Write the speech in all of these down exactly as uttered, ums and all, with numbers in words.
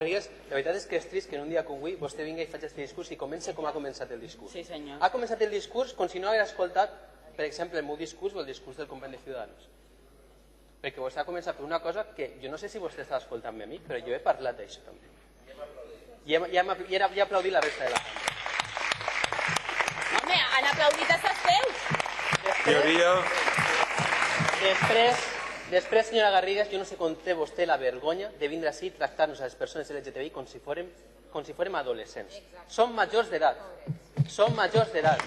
La veritat és que és trist que en un dia com avui vostè vingui i faci aquest discurs i comença com ha començat el discurs. Sí, senyor. Ha començat el discurs com si no hagués escoltat, per exemple, el meu discurs o el discurs del company de Ciudadanos. Perquè vostè ha començat per una cosa que jo no sé si vostè està escoltant-me a mi, però jo he parlat d'això també. I he, ja he aplaudit la resta de la cambra. Home, han aplaudit els seus. Teoria. Després... Després, senyora Garrigues, jo no sé com té vostè la vergonya de vindre així i tractar-nos a les persones L G T B I com si fórem, com si fórem adolescents. Som majors d'edat. Som majors d'edat.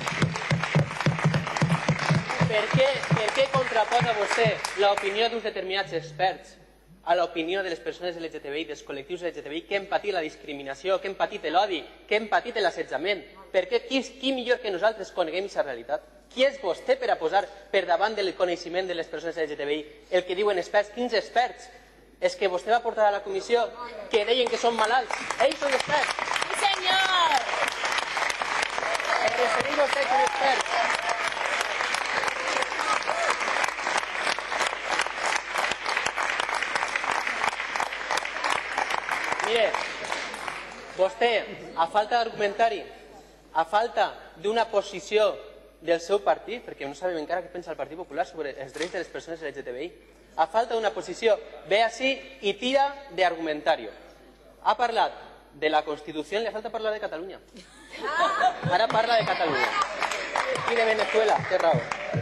Per què, per què contraposa vostè l'opinió d'uns determinats experts a l'opinió de les persones L G T B I, dels col·lectius L G T B I, que hem patit la discriminació, que hem patit l'odi, que hem patit l'assetjament? Per què? Qui, qui millor que nosaltres coneguem aquesta realitat? Qui és vostè per a posar per davant del coneixement de les persones L G T B I el que diuen experts? Quins experts? És que vostè va portar a la comissió que deien que són malalts. Ells són experts. Sí, senyor. Es refereix vostè com experts. Mire, vostè, a falta d'argumentari, a falta d'una posició del seu partit, perquè no sabem encara què pensa el Partit Popular sobre els drets de les persones L G T B I, a falta d'una posició, ve així i tira d'argumentari. Ha parlat de la Constitució, li ha falta parlar de Catalunya. Ara parla de Catalunya. I de Venezuela, té raó.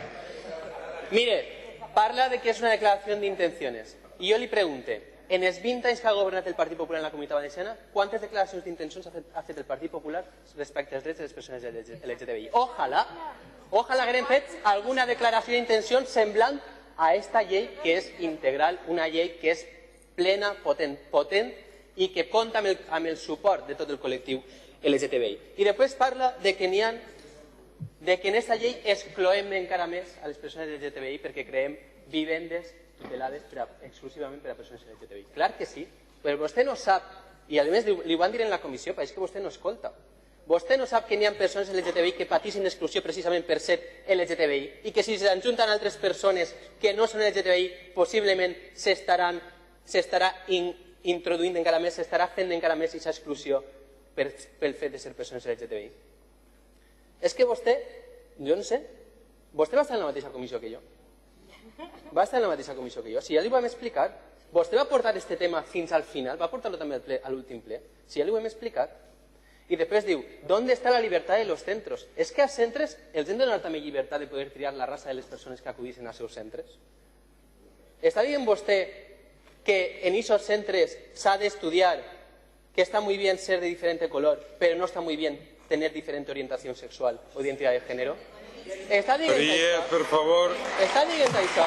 Mire, parla de que és una declaració d'intencions. I jo li pregunte, en els vint anys que ha governat el Partit Popular en la Comunitat Valenciana, quantes declaracions d'intencions ha fet, ha fet el Partit Popular respecte als drets de les persones L G T B I? Ojalà, ojalà haguem fet alguna declaració d'intencions semblant a esta llei que és integral, una llei que és plena, potent, potent i que compta amb el, amb el suport de tot el col·lectiu L G T B I. I després parla de que n'hi ha, de que en aquesta llei excloem encara més a les persones L G T B I perquè creem vivendes tutelades per a, exclusivament per a persones L G T B I. Clar que sí, però vostè no sap, i a més li, li ho van dir en la comissió, però és que vostè no escolta. Vostè no sap que n'hi ha persones L G T B I que patissin exclusió precisament per ser L G T B I i que si s'ajunten altres persones que no són L G T B I possiblement s'estaran s'estarà in, introduint encara més, s'estarà fent encara més aquesta exclusió per, pel fet de ser persones L G T B I. És que vostè, jo no sé, vostè va estar en la mateixa comissió que jo. Va estar en la mateixa comissió que jo. Si ja li ho vam explicar, vostè va portar aquest tema fins al final, va portar-lo també a l'últim ple, si ja li ho hem explicat. I després diu, ¿dónde está la libertad de los centros? És que als centres els hem de donar també llibertat de poder triar la raça de les persones que acudissin als seus centres? Està dient vostè que en aquests centres s'ha d'estudiar que está muy bien ser de diferente color, pero no está muy bien tener diferente orientación sexual o identidad de género? Està dient això? Per favor. Està dient això?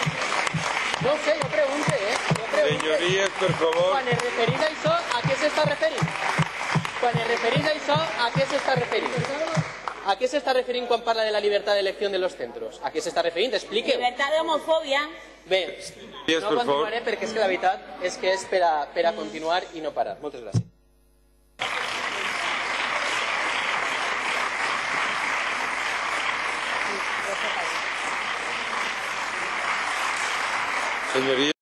No sé, jo pregunte, eh? Jo pregunte. Senyories, per favor. Quan es referís a això, a què s'està referint? Quan es referís a això, a què s'està referint? ¿A qué se está refiriendo cuando parla de la libertad de elección de los centros? ¿A qué se está refiriendo? Explique. Libertad de homofobia. Bé, no continuaré perquè és que la veritat és que és per a, per a continuar i no parar. Moltes gràcies. Senyoria.